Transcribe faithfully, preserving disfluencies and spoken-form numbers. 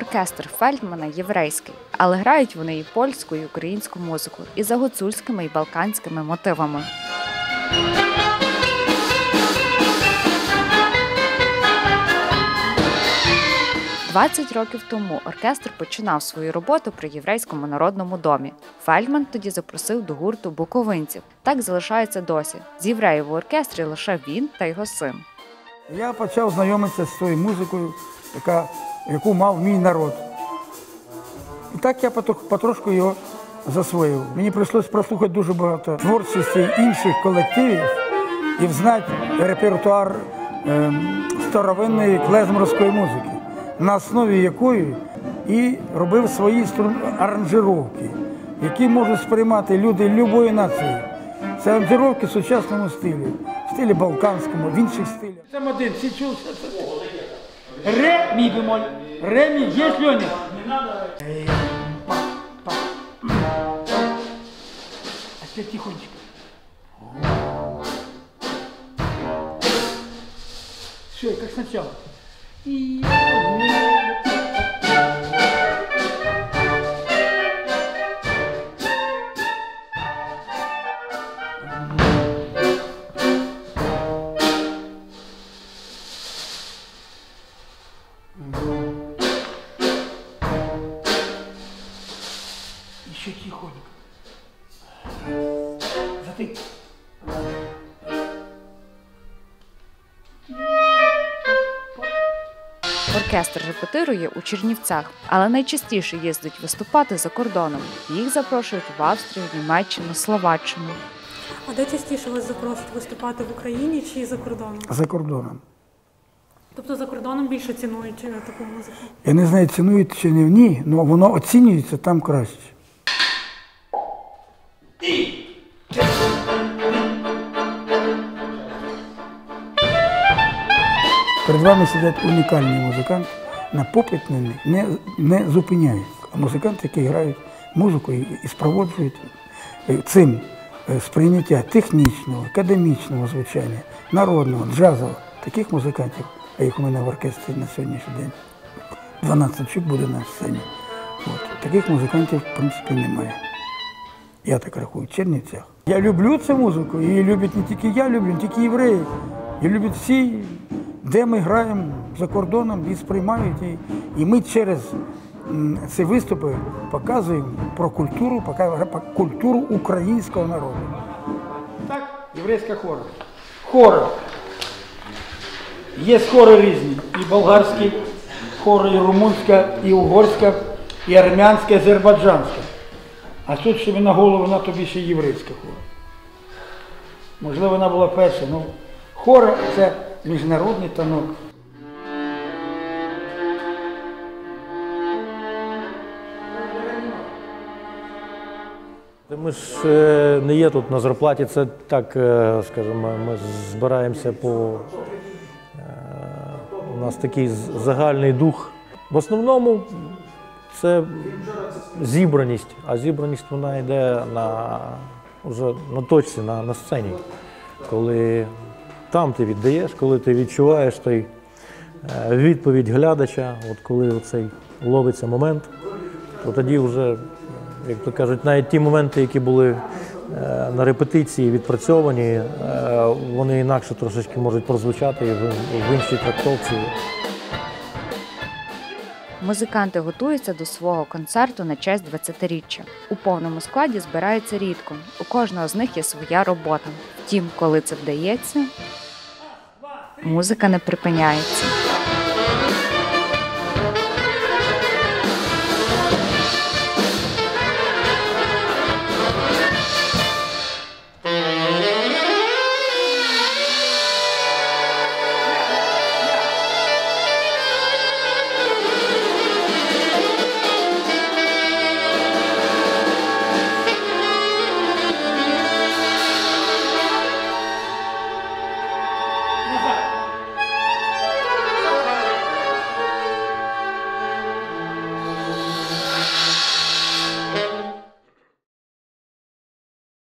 Оркестр Фельдмана єврейський, але грають вони і польську, і українську музику, і за гуцульськими, і балканськими мотивами. двадцять років тому оркестр починав свою роботу при Єврейському народному домі. Фельдман тоді запросив до гурту буковинців. Так залишається досі. З євреїв у оркестрі лише він та його син. Я почав знайомитися з тою музикою, яка, яку мав мій народ. І так я потрошку його засвоїв. Мені прийшлося прослухати дуже багато творчості інших колективів і взнати репертуар е, старовинної клезмерської музики, на основі якої і робив свої аранжировки, які можуть сприймати люди будь-якої нації. Це аранжировки в сучасному стилі, в стилі балканському, в інших стилях. Там один, всі чули, що це? Ре, мі бемоль. Ре, мі, є, Льоня? Не надо. А теперь тихонечко. Все, как сначала. И... Еще тихонько. Затык. Оркестр репетирує у Чернівцях, але найчастіше їздить виступати за кордоном. Їх запрошують в Австрію, Німеччину, Словаччину. А де частіше вас запросять виступати в Україні чи за кордоном? За кордоном. Тобто за кордоном більше цінують таку музику? Я не знаю, цінують чи не ні, але воно оцінюється там краще. Перед вами сидять унікальні музиканти, на попит на них не, не зупиняють. А музиканти, які грають музику і, і спроводжують цим сприйняття технічного, академічного звучання, народного, джазового. Таких музикантів, а їх у мене в оркестрі на сьогоднішній день дванадцять чоловік буде на сцені. От. Таких музикантів, в принципі, немає. Я так рахую, в Чернівцях. Я люблю цю музику, її люблять не тільки я, люблю, не тільки євреї. Її люблять всі, де ми граємо за кордоном, і сприймають. І, і ми через м, ці виступи показуємо про культуру, показуємо про культуру українського народу. Так, єврейська хора. Хора. Є хори різні. І болгарські хори, і румунська, і угорська, і армянська, і азербайджанська. А тут собі на голову вона тобі ще єврейська хора. Можливо, вона була перша, але хора – це міжнародний танок. Ми ж не є тут на зарплаті, це так, скажімо, ми збираємося по... У нас такий загальний дух. В основному це зібраність, а зібраність вона йде на, вже на точці, на, на сцені. Коли там ти віддаєш, коли ти відчуваєш той відповідь глядача, от коли оцей ловиться момент, то тоді вже, як то кажуть, навіть ті моменти, які були на репетиції відпрацьовані, вони інакше трошечки можуть прозвучати в іншій трактовці. Музиканти готуються до свого концерту на честь двадцятиріччя. У повному складі збираються рідко. У кожного з них є своя робота. Втім, коли це вдається, музика не припиняється.